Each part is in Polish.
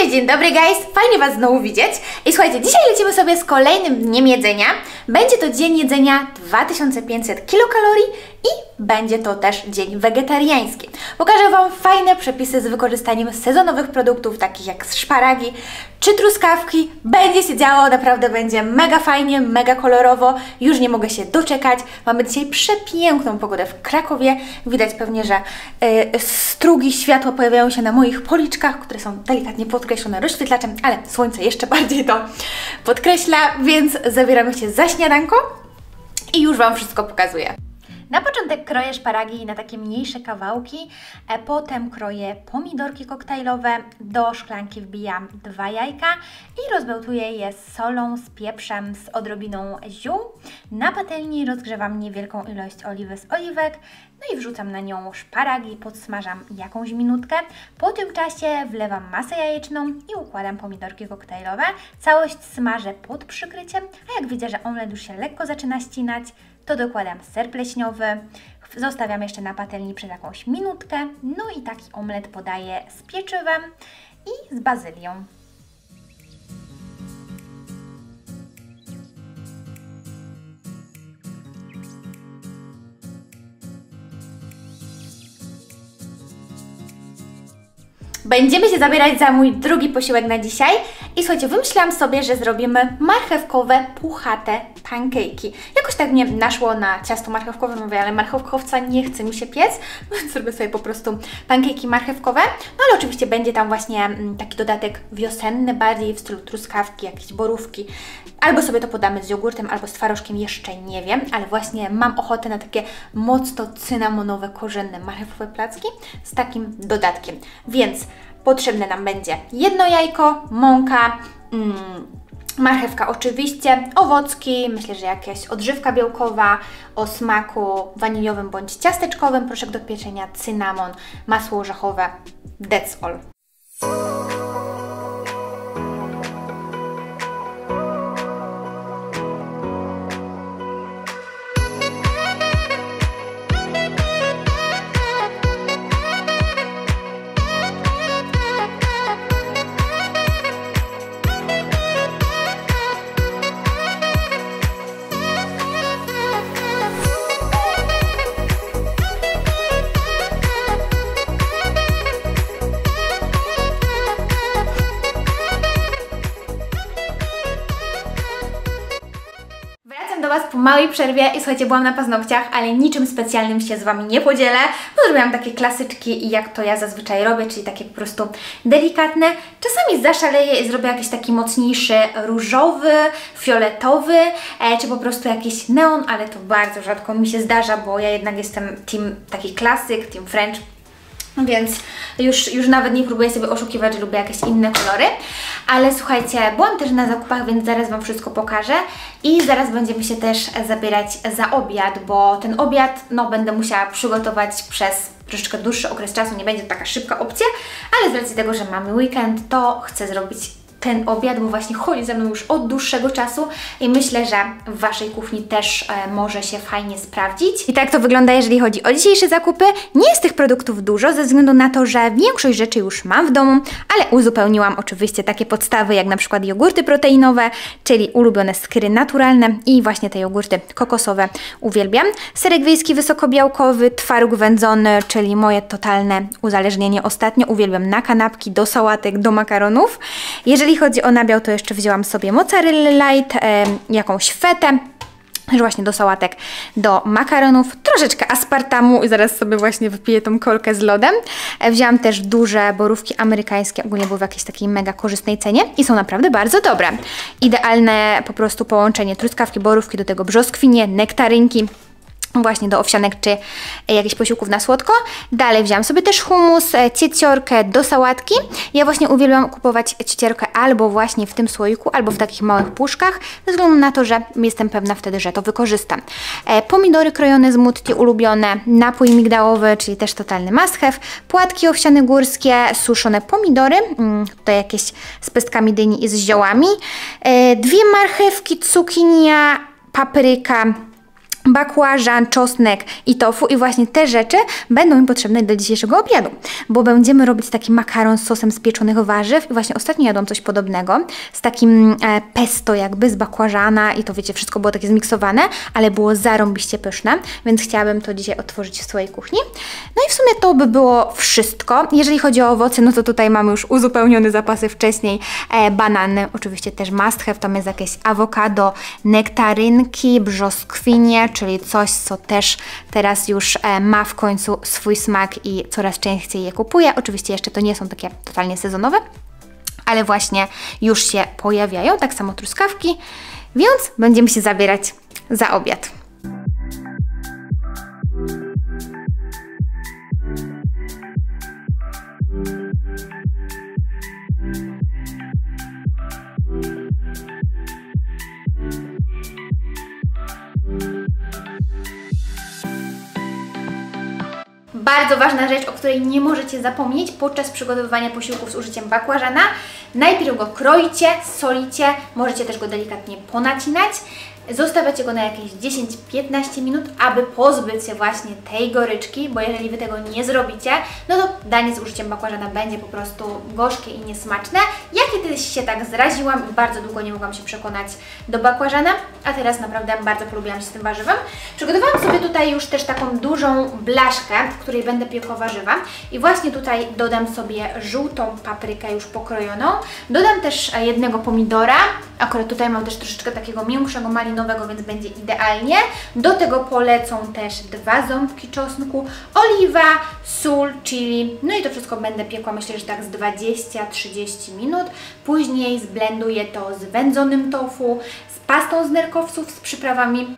Cześć, dzień dobry guys, fajnie Was znowu widzieć. I słuchajcie, dzisiaj lecimy sobie z kolejnym dniem jedzenia. Będzie to dzień jedzenia 2500 kilokalorii i będzie to też dzień wegetariański. Pokażę Wam fajne przepisy z wykorzystaniem sezonowych produktów, takich jak szparagi czy truskawki. Będzie się działo, naprawdę będzie mega fajnie, mega kolorowo. Już nie mogę się doczekać. Mamy dzisiaj przepiękną pogodę w Krakowie. Widać pewnie, że strugi światła pojawiają się na moich policzkach, które są delikatnie podkreślone rozświetlaczem, ale słońce jeszcze bardziej to podkreśla, więc zabieramy się za śniadanko i już Wam wszystko pokazuję. Na początek kroję szparagi na takie mniejsze kawałki, potem kroję pomidorki koktajlowe, do szklanki wbijam 2 jajka i rozbełtuję je z solą, z pieprzem, z odrobiną ziół. Na patelni rozgrzewam niewielką ilość oliwy z oliwek, no i wrzucam na nią szparagi, podsmażam jakąś minutkę. Po tym czasie wlewam masę jajeczną i układam pomidorki koktajlowe. Całość smażę pod przykryciem, a jak widzę, że omlet już się lekko zaczyna ścinać, to dokładam ser pleśniowy, zostawiam jeszcze na patelni przez jakąś minutkę, no i taki omlet podaję z pieczywem i z bazylią. Będziemy się zabierać za mój drugi posiłek na dzisiaj i słuchajcie, wymyślałam sobie, że zrobimy marchewkowe, puchate pancake'i. Jakoś tak mnie naszło na ciasto marchewkowe, mówię, ale marchewkowca nie chce mi się piec, więc zrobię sobie po prostu pancake'i marchewkowe. No ale oczywiście będzie tam właśnie taki dodatek wiosenny, bardziej w stylu truskawki, jakieś borówki. Albo sobie to podamy z jogurtem, albo z twarożkiem, jeszcze nie wiem, ale właśnie mam ochotę na takie mocno cynamonowe, korzenne marchewkowe placki z takim dodatkiem. Więc potrzebne nam będzie jedno jajko, mąka, marchewka oczywiście, owocki, myślę, że jakaś odżywka białkowa o smaku waniliowym bądź ciasteczkowym, proszek do pieczenia, cynamon, masło orzechowe, that's all. Do Was po małej przerwie i słuchajcie, byłam na paznokciach, ale niczym specjalnym się z Wami nie podzielę, bo zrobiłam takie klasyczki i jak to ja zazwyczaj robię, czyli takie po prostu delikatne. Czasami zaszaleję i zrobię jakiś taki mocniejszy różowy, fioletowy, czy po prostu jakiś neon, ale to bardzo rzadko mi się zdarza, bo ja jednak jestem team taki klasyk, team French. Więc już nawet nie próbuję sobie oszukiwać, że lubię jakieś inne kolory. Ale słuchajcie, byłam też na zakupach, więc zaraz Wam wszystko pokażę. I zaraz będziemy się też zabierać za obiad, bo ten obiad będę musiała przygotować przez troszeczkę dłuższy okres czasu. Nie będzie to taka szybka opcja, ale z racji tego, że mamy weekend, to chcę zrobić ten obiad, bo właśnie chodzi ze mną już od dłuższego czasu i myślę, że w Waszej kuchni też może się fajnie sprawdzić. I tak to wygląda, jeżeli chodzi o dzisiejsze zakupy. Nie jest tych produktów dużo, ze względu na to, że większość rzeczy już mam w domu, ale uzupełniłam oczywiście takie podstawy, jak na przykład jogurty proteinowe, czyli ulubione skyry naturalne i właśnie te jogurty kokosowe uwielbiam. Serek wiejski wysokobiałkowy, twaróg wędzony, czyli moje totalne uzależnienie ostatnio. Uwielbiam na kanapki, do sałatek, do makaronów. Jeżeli chodzi o nabiał, to jeszcze wzięłam sobie mozzarella light, jakąś fetę, że właśnie do sałatek, do makaronów, troszeczkę aspartamu i zaraz sobie właśnie wypiję tą kolkę z lodem. Wzięłam też duże borówki amerykańskie, ogólnie były w jakiejś takiej mega korzystnej cenie i są naprawdę bardzo dobre. Idealne po prostu połączenie truskawki, borówki, do tego brzoskwinie, nektarynki, właśnie do owsianek czy jakichś posiłków na słodko. Dalej wziąłam sobie też hummus, cieciorkę do sałatki. Ja właśnie uwielbiam kupować cieciorkę albo właśnie w tym słoiku, albo w takich małych puszkach, ze względu na to, że jestem pewna wtedy, że to wykorzystam. Pomidory krojone z mutti ulubione, napój migdałowy, czyli też totalny must have, płatki owsiane górskie, suszone pomidory, tutaj jakieś z pestkami dyni i z ziołami, 2 marchewki, cukinia, papryka, bakłażan, czosnek i tofu i właśnie te rzeczy będą mi potrzebne do dzisiejszego obiadu, bo będziemy robić taki makaron z sosem z pieczonych warzyw i właśnie ostatnio jadłam coś podobnego z takim pesto jakby z bakłażana i to wiecie, wszystko było takie zmiksowane, ale było zarąbiście pyszne, więc chciałabym to dzisiaj otworzyć w swojej kuchni. No i w sumie to by było wszystko. Jeżeli chodzi o owoce, no to tutaj mamy już uzupełnione zapasy wcześniej, banany, oczywiście też must have, tam jest jakieś awokado, nektarynki, brzoskwinie, czyli coś, co też teraz już ma w końcu swój smak i coraz częściej je kupuję. Oczywiście jeszcze to nie są takie totalnie sezonowe, ale właśnie już się pojawiają, tak samo truskawki, więc będziemy się zabierać za obiad. Bardzo ważna rzecz, o której nie możecie zapomnieć podczas przygotowywania posiłków z użyciem bakłażana. Najpierw go kroicie, solicie, możecie też go delikatnie ponacinać. Zostawiacie go na jakieś 10-15 minut, aby pozbyć się właśnie tej goryczki, bo jeżeli Wy tego nie zrobicie, no to danie z użyciem bakłażana będzie po prostu gorzkie i niesmaczne. Ja kiedyś się tak zraziłam i bardzo długo nie mogłam się przekonać do bakłażana, a teraz naprawdę bardzo polubiłam się z tym warzywem. Przygotowałam sobie tutaj już też taką dużą blaszkę, w której będę piekła warzywa i właśnie tutaj dodam sobie żółtą paprykę już pokrojoną. Dodam też jednego pomidora, akurat tutaj mam też troszeczkę takiego miększego malinowego, więc będzie idealnie. Do tego polecą też 2 ząbki czosnku, oliwa, sól, chili, no i to wszystko będę piekła, myślę, że tak z 20-30 minut. Później zblenduję to z wędzonym tofu, z pastą z nerkowców, z przyprawami.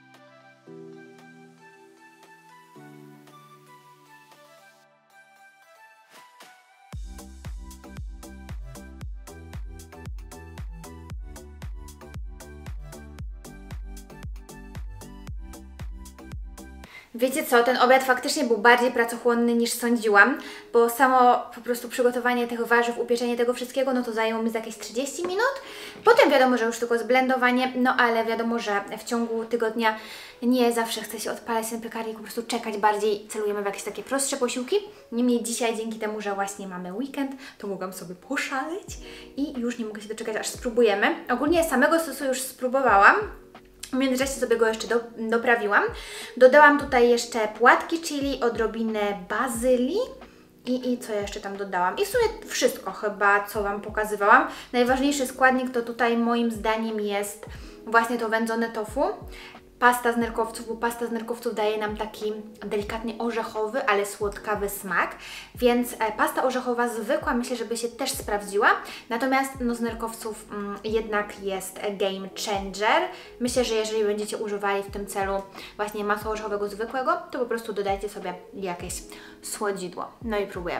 Wiecie co, ten obiad faktycznie był bardziej pracochłonny niż sądziłam, bo samo po prostu przygotowanie tych warzyw, upieczenie tego wszystkiego, no to zajęło mi za jakieś 30 minut. Potem wiadomo, że już tylko zblendowanie, no ale wiadomo, że w ciągu tygodnia nie zawsze chce się odpalać ten piekarnik, po prostu czekać, bardziej celujemy w jakieś takie prostsze posiłki. Niemniej dzisiaj dzięki temu, że właśnie mamy weekend, to mogłam sobie poszaleć i już nie mogę się doczekać, aż spróbujemy. Ogólnie samego sosu już spróbowałam. W międzyczasie sobie go jeszcze doprawiłam. Dodałam tutaj jeszcze płatki chili, odrobinę bazylii i co ja jeszcze tam dodałam. I w sumie wszystko chyba, co Wam pokazywałam. Najważniejszy składnik to tutaj moim zdaniem jest właśnie to wędzone tofu. Pasta z nerkowców, bo pasta z nerkowców daje nam taki delikatnie orzechowy, ale słodkawy smak, więc pasta orzechowa zwykła myślę, żeby się też sprawdziła, natomiast no, z nerkowców jednak jest game changer. Myślę, że jeżeli będziecie używali w tym celu właśnie masła orzechowego zwykłego, to po prostu dodajcie sobie jakieś słodzidło. No i próbujemy.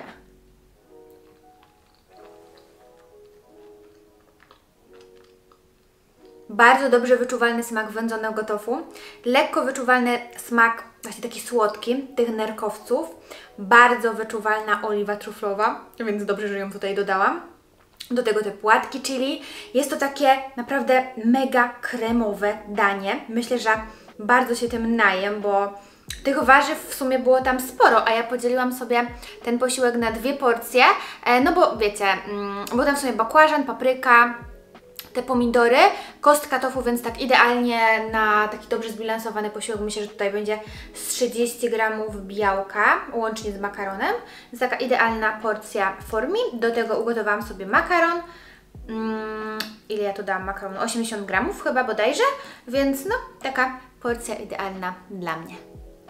Bardzo dobrze wyczuwalny smak wędzonego tofu, lekko wyczuwalny smak właśnie taki słodki tych nerkowców, bardzo wyczuwalna oliwa truflowa, więc dobrze, że ją tutaj dodałam. Do tego te płatki chili. Jest to takie naprawdę mega kremowe danie. Myślę, że bardzo się tym najem, bo tych warzyw w sumie było tam sporo, a ja podzieliłam sobie ten posiłek na 2 porcje, no bo wiecie, był tam w sumie bakłażan, papryka, te pomidory, kostka tofu, więc tak idealnie na taki dobrze zbilansowany posiłek. Myślę, że tutaj będzie z 30 gramów białka, łącznie z makaronem. Jest taka idealna porcja formi. Do tego ugotowałam sobie makaron. Ile ja tu dałam makaronu? 80 gramów chyba bodajże, więc no taka porcja idealna dla mnie.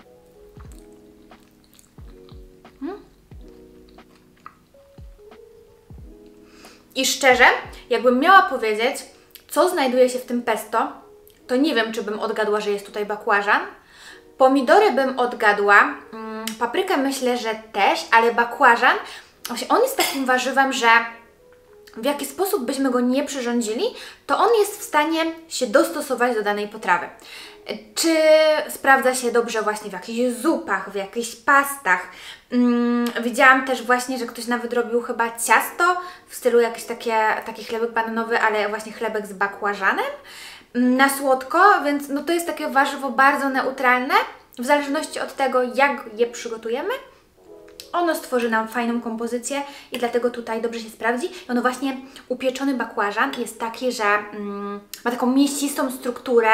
I szczerze, jakbym miała powiedzieć, co znajduje się w tym pesto, to nie wiem, czy bym odgadła, że jest tutaj bakłażan. Pomidory bym odgadła, paprykę myślę, że też, ale bakłażan, właśnie on jest takim warzywem, że w jaki sposób byśmy go nie przyrządzili, to on jest w stanie się dostosować do danej potrawy. Czy sprawdza się dobrze właśnie w jakichś zupach, w jakichś pastach. Widziałam też właśnie, że ktoś nawet robił chyba ciasto w stylu jakiś taki chlebek bananowy, ale właśnie chlebek z bakłażanem. na słodko, więc no to jest takie warzywo bardzo neutralne, w zależności od tego, jak je przygotujemy. Ono stworzy nam fajną kompozycję i dlatego tutaj dobrze się sprawdzi. I ono właśnie, upieczony bakłażan jest taki, że ma taką mięsistą strukturę.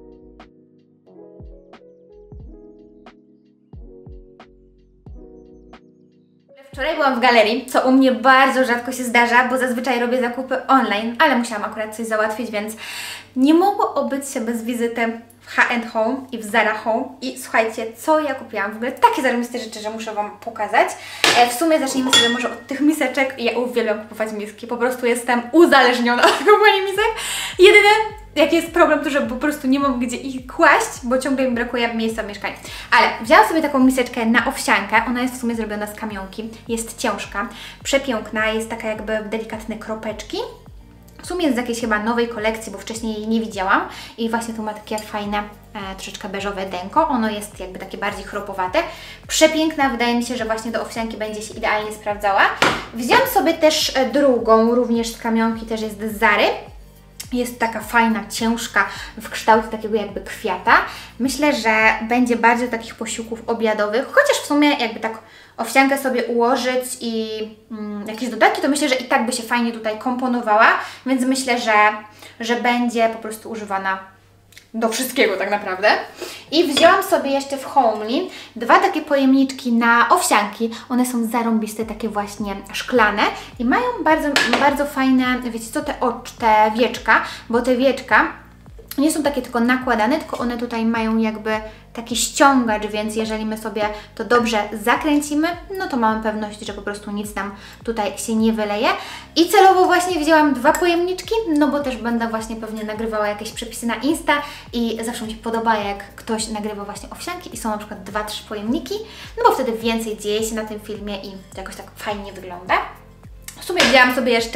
Wczoraj byłam w galerii, co u mnie bardzo rzadko się zdarza, bo zazwyczaj robię zakupy online, ale musiałam akurat coś załatwić, więc nie mogło obyć się bez wizyty w H&Home i w Zara Home. I słuchajcie, co ja kupiłam? W ogóle takie zarobiste rzeczy, że muszę Wam pokazać. W sumie zacznijmy sobie może od tych miseczek. Ja uwielbiam kupować miski, po prostu jestem uzależniona od kupowania misek. Jedyne, jaki jest problem, to że po prostu nie mam gdzie ich kłaść, bo ciągle mi brakuje miejsca w mieszkaniu. Ale wzięłam sobie taką miseczkę na owsiankę, ona jest w sumie zrobiona z kamionki, jest ciężka, przepiękna, jest taka jakby delikatne kropeczki. W sumie jest z jakiejś chyba nowej kolekcji, bo wcześniej jej nie widziałam i właśnie tu ma takie fajne, troszeczkę beżowe denko. Ono jest jakby takie bardziej chropowate. Przepiękna, wydaje mi się, że właśnie do owsianki będzie się idealnie sprawdzała. Wzięłam sobie też drugą, również z kamionki, też jest z Zary. Jest taka fajna, ciężka, w kształcie takiego jakby kwiata. Myślę, że będzie bardziej do takich posiłków obiadowych, chociaż w sumie jakby tak owsiankę sobie ułożyć i jakieś dodatki, to myślę, że i tak by się fajnie tutaj komponowała, więc myślę, że będzie po prostu używana do wszystkiego tak naprawdę. I wzięłam sobie jeszcze w Homely dwa takie pojemniczki na owsianki. One są zarąbiste, takie właśnie szklane i mają bardzo, bardzo fajne, wiecie co, te wieczka, bo te wieczka nie są takie tylko nakładane, tylko one tutaj mają jakby taki ściągacz, więc jeżeli my sobie to dobrze zakręcimy, no to mamy pewność, że po prostu nic nam tutaj się nie wyleje. I celowo właśnie wzięłam dwa pojemniczki, no bo też będę właśnie pewnie nagrywała jakieś przepisy na Insta i zawsze mi się podoba, jak ktoś nagrywa właśnie owsianki i są na przykład 2-3 pojemniki, no bo wtedy więcej dzieje się na tym filmie i to jakoś tak fajnie wygląda. W sumie wzięłam sobie jeszcze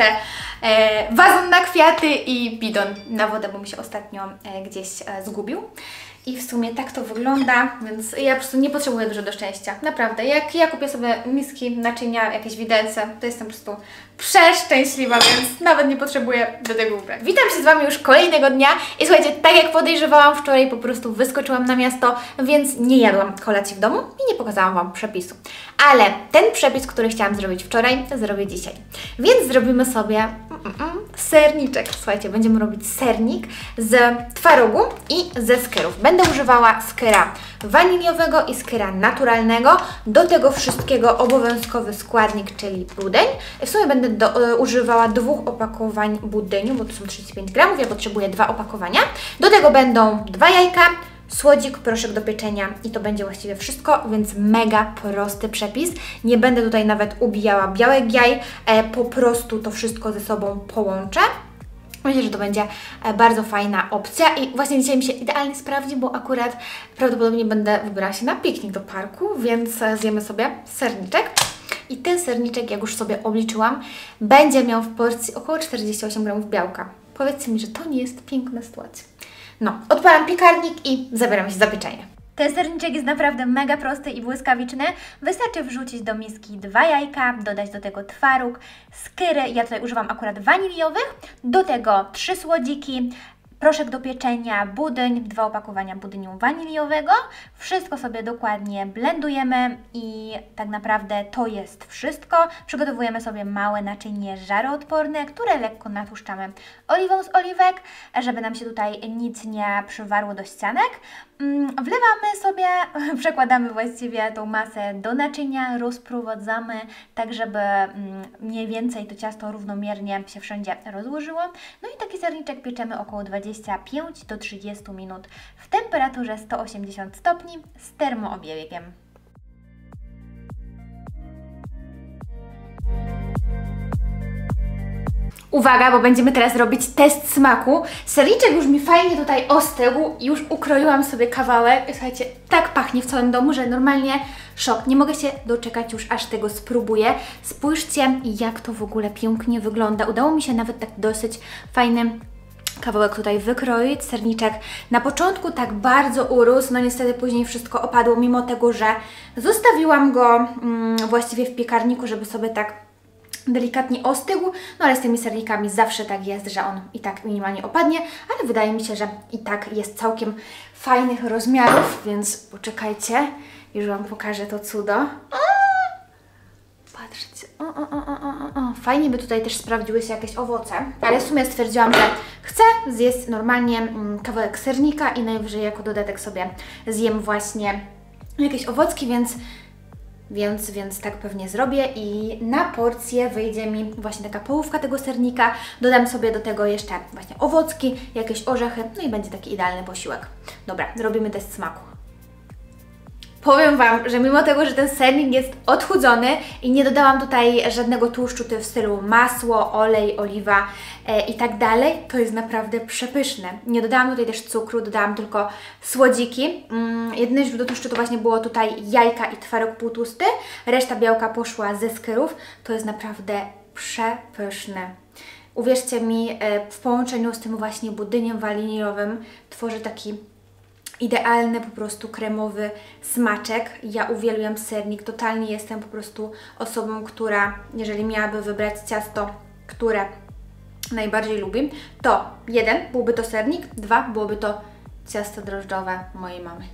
wazon na kwiaty i bidon na wodę, bo mi się ostatnio gdzieś zgubił. I w sumie tak to wygląda, więc ja po prostu nie potrzebuję dużo do szczęścia. Naprawdę, jak ja kupię sobie miski, naczynia, jakieś widelce, to jestem po prostu przeszczęśliwa, więc nawet nie potrzebuję do tego ubrać. Witam się z Wami już kolejnego dnia i słuchajcie, tak jak podejrzewałam, wczoraj po prostu wyskoczyłam na miasto, więc nie jadłam kolacji w domu i nie pokazałam Wam przepisu. Ale ten przepis, który chciałam zrobić wczoraj, zrobię dzisiaj. Więc zrobimy sobie serniczek. Słuchajcie, będziemy robić sernik z twarogu i ze skyrów. Będę używała skyra waniliowego i skyra naturalnego. Do tego wszystkiego obowiązkowy składnik, czyli budyń. W sumie będę używała 2 opakowań budyniu, bo to są 35 gramów. Ja potrzebuję 2 opakowania. Do tego będą 2 jajka, słodzik, proszek do pieczenia i to będzie właściwie wszystko, więc mega prosty przepis. Nie będę tutaj nawet ubijała białek jaj, po prostu to wszystko ze sobą połączę. Myślę, że to będzie bardzo fajna opcja i właśnie dzisiaj mi się idealnie sprawdzi, bo akurat prawdopodobnie będę wybierała się na piknik do parku, więc zjemy sobie serniczek. I ten serniczek, jak już sobie obliczyłam, będzie miał w porcji około 48 gramów białka. Powiedzcie mi, że to nie jest piękna sytuacja. No, odpalam piekarnik i zabieram się za pieczenie. Ten serniczek jest naprawdę mega prosty i błyskawiczny. Wystarczy wrzucić do miski 2 jajka, dodać do tego twaróg, skyry, ja tutaj używam akurat waniliowych, do tego 3 słodziki, proszek do pieczenia, budyń, 2 opakowania budyniu waniliowego. Wszystko sobie dokładnie blendujemy i tak naprawdę to jest wszystko. Przygotowujemy sobie małe naczynie żaroodporne, które lekko natłuszczamy oliwą z oliwek, żeby nam się tutaj nic nie przywarło do ścianek. Wlewamy sobie, przekładamy właściwie tą masę do naczynia, rozprowadzamy tak, żeby mniej więcej to ciasto równomiernie się wszędzie rozłożyło. No i taki serniczek pieczemy około 25 do 30 minut w temperaturze 180 stopni z termoobiegiem. Uwaga, bo będziemy teraz robić test smaku. Serniczek już mi fajnie tutaj ostygł, już ukroiłam sobie kawałek. Słuchajcie, tak pachnie w całym domu, że normalnie szok. Nie mogę się doczekać już, aż tego spróbuję. Spójrzcie, jak to w ogóle pięknie wygląda. Udało mi się nawet tak dosyć fajny kawałek tutaj wykroić. Serniczek na początku tak bardzo urósł, no niestety później wszystko opadło, mimo tego, że zostawiłam go właściwie w piekarniku, żeby sobie tak delikatnie ostygł, no ale z tymi sernikami zawsze tak jest, że on i tak minimalnie opadnie, ale wydaje mi się, że i tak jest całkiem fajnych rozmiarów, więc poczekajcie, już Wam pokażę to cudo. Patrzcie, fajnie by tutaj też sprawdziły się jakieś owoce, ale w sumie stwierdziłam, że chcę zjeść normalnie kawałek sernika i najwyżej jako dodatek sobie zjem właśnie jakieś owocki, więc tak pewnie zrobię i na porcję wyjdzie mi właśnie taka połówka tego sernika, dodam sobie do tego jeszcze właśnie owocki, jakieś orzechy, no i będzie taki idealny posiłek. Dobra, zrobimy test smaku. Powiem Wam, że mimo tego, że ten sernik jest odchudzony i nie dodałam tutaj żadnego tłuszczu w stylu masło, olej, oliwa i tak dalej, to jest naprawdę przepyszne. Nie dodałam tutaj też cukru, dodałam tylko słodziki. Jedyne źródło tłuszczu to właśnie było tutaj jajka i twaróg półtłusty, reszta białka poszła ze skyrów. To jest naprawdę przepyszne. Uwierzcie mi, w połączeniu z tym właśnie budyniem waniliowym tworzy taki idealny, po prostu kremowy smaczek. Ja uwielbiam sernik, totalnie jestem po prostu osobą, która, jeżeli miałaby wybrać ciasto, które najbardziej lubi, to 1 byłby to sernik, 2 byłoby to ciasto drożdżowe mojej mamy.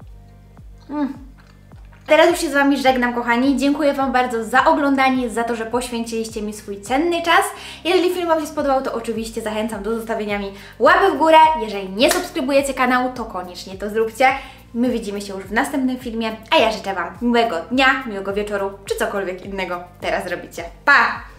Teraz już się z Wami żegnam, kochani. Dziękuję Wam bardzo za oglądanie, za to, że poświęciliście mi swój cenny czas. Jeżeli film Wam się spodobał, to oczywiście zachęcam do zostawienia mi łapy w górę. Jeżeli nie subskrybujecie kanału, to koniecznie to zróbcie. My widzimy się już w następnym filmie, a ja życzę Wam miłego dnia, miłego wieczoru, czy cokolwiek innego teraz robicie. Pa!